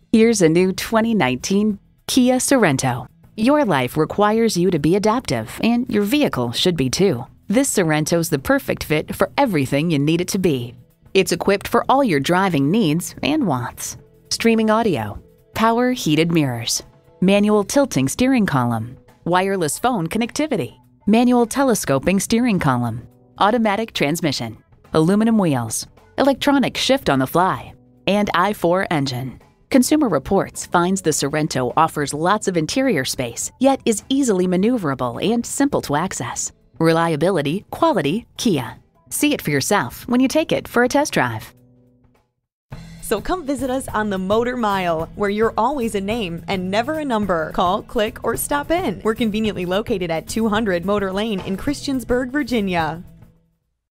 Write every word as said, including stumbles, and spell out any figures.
Here's a new twenty nineteen Kia Sorento. Your life requires you to be adaptive, and your vehicle should be too. This Sorrento's the perfect fit for everything you need it to be. It's equipped for all your driving needs and wants. Streaming audio, power heated mirrors, manual tilting steering column, wireless phone connectivity, manual telescoping steering column, automatic transmission, aluminum wheels, electronic shift on the fly, and I four engine. Consumer Reports finds the Sorento offers lots of interior space, yet is easily maneuverable and simple to access. Reliability, quality, Kia. See it for yourself when you take it for a test drive. So come visit us on the Motor Mile, where you're always a name and never a number. Call, click, or stop in. We're conveniently located at two hundred Motor Lane in Christiansburg, Virginia.